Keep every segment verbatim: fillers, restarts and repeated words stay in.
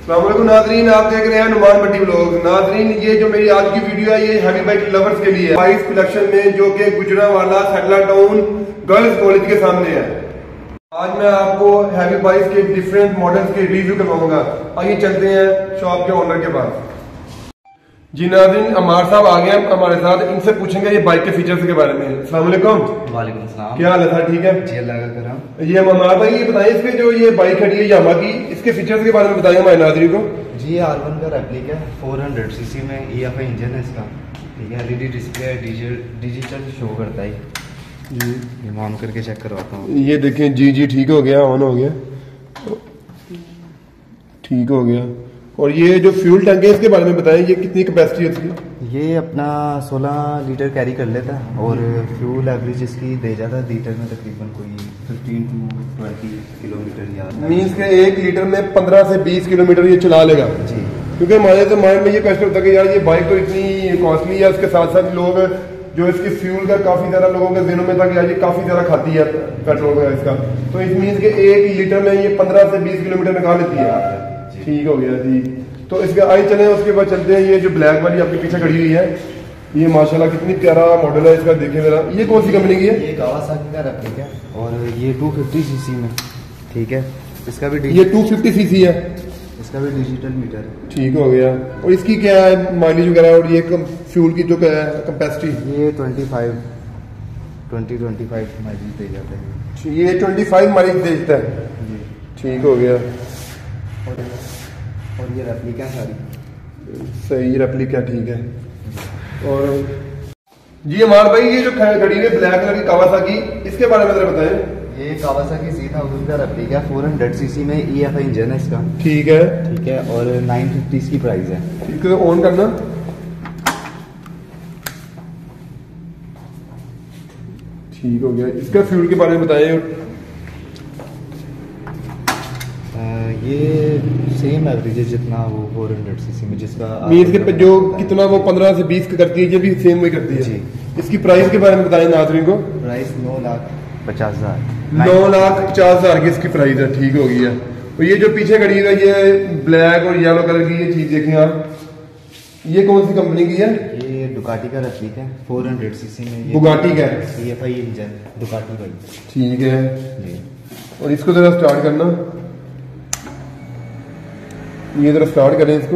अस्सलाम वालेकुम नाजरीन, आप देख रहे हैं नुमान भट्टी व्लॉग। नाजरीन, ये जो मेरी आज की वीडियो है ये हैवी बाइक लवर्स के लिए है। बाइक कलेक्शन में जो कि Gujranwala satellite town girls college के सामने है। आज मैं आपको हैवी बाइक के डिफरेंट मॉडल्स के रिव्यू करवाऊंगा। आइए चलते हैं शॉप के ओनर के पास। जी नाज़रीन, अमार साहब आ गए हैं हमारे साथ, इनसे पूछेंगे ये बाइक के फीचर्स के बारे में। अस्सलाम वालेकुम। वालेकुम सलाम। क्या हाल है सर? ठीक है जी, अल्लाह का करम। ये अमार भाई, ये बताएं इसके जो ये बाइक खड़ी है यामा की, इसके फीचर्स के बारे में बताएं हमारे नाज़रीन को। जी, आर वन का रेप्लिका है, फोर हंड्रेड सीसी में ई एफ आई इंजन है इसका। ठीक है, एलईडी डिस्प्ले है, डिजिटल शो करता है जी। ये ऑन करके चेक करवाता हूँ। ये देखें जी जी ठीक हो गया, ऑन हो गया, ठीक हो गया। और ये जो फ्यूल टैंक है इसके बारे में बताएं, ये कितनी कैपेसिटी है इसकी? ये अपना सोलह लीटर कैरी कर लेता है और फ्यूल एवरेज इसकी दे जाता है लीटर में तकरीबन कोई फिफ्टीन टू ट्वेंटी किलोमीटर या मीन्स के एक लीटर में पंद्रह से बीस किलोमीटर ये चला लेगा जी। क्योंकि हमारे तो माइंड में ये क्वेश्चन होता है कि यार ये बाइक तो इतनी कॉस्टली है, उसके साथ साथ लोग जो इसकी फ्यूल का काफी ज्यादा लोगों के दिनों में था कि यार ये काफी ज्यादा खाती है पेट्रोल का इसका, तो इस मीन्स के एक लीटर में ये पंद्रह से बीस किलोमीटर निकाल लेती है। ठीक हो गया जी। तो इसके आइए चले, उसके बाद चलते हैं। ये जो ब्लैक वाली आपके पीछे खड़ी हुई है, ये माशाल्लाह कितनी प्यारा मॉडल है इसका, देखें जरा। ये कौन सी कंपनी की है? ये कावासाकी का रेप्लिका है और ये टू फिफ्टी सीसी में। ठीक है, इसका भी ये टू फिफ्टी सीसी है, इसका भी डिजिटल मीटर है। ठीक हो गया। और इसकी क्या है माइलेज वगैरह, और ये फ्यूल की जो कैपेसिटी? ये twenty five twenty twenty five mileage दे जाता है। ये ट्वेंटी फाइव माइलेज देता है जी, ठीक हो गया। और, और ये रेप्लिका सारी सही रेप्लिका, ठीक है। और जी अमार भाई, ये जो खड़ी हुई ब्लैक कलर की कावासाकी, इसके बारे में जरा बताएं। ये कावासाकी सी थाउजेंड का रेप्लिका है, फोर हंड्रेड सीसी में ई एफ आई इंजन है इसका। ठीक है ठीक है, और नाइन फिफ्टी इसकी प्राइस है। ठीक है, ऑन करना। ठीक हो गया। इसका फ्यूल के बारे में बताएं। ये सेम एवरेज है जितना वो फोर हंड्रेड सीसी में, जिसका मीन्स के पे जो कितना वो पंद्रह से बीस का करती है, ये भी सेम वही करती है जी। इसकी प्राइस के बारे में बताएं नाज़रीन को। प्राइस नौ लाख पचास हजार नौ लाख पचास हजार की इसकी प्राइस है। ठीक हो गई है। तो ये जो पीछे खड़ी है ये ब्लैक और येलो कलर की ये चीज देखें आप, ये कौन सी कंपनी की है? ये डुकाटी का रेप्लिका है, फोर हंड्रेड सीसी में। बुगाटी का E F I engine Ducati का। ठीक है जी। और इसको जरा स्टार्ट करना, ये जरा स्टार्ट करें इसको।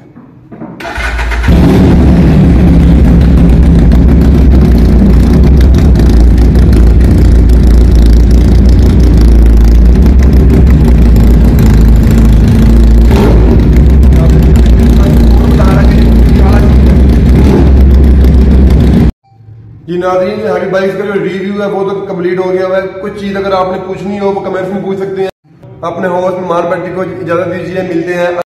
जी नाज़रीन, हैवी बाइक्स का जो रिव्यू है वो तो कंप्लीट हो गया है। कुछ चीज अगर आपने पूछनी हो वो कमेंट्स में पूछ सकते हैं। अपने होस्ट नुमान भट्टी को इजाजत दीजिए, मिलते हैं।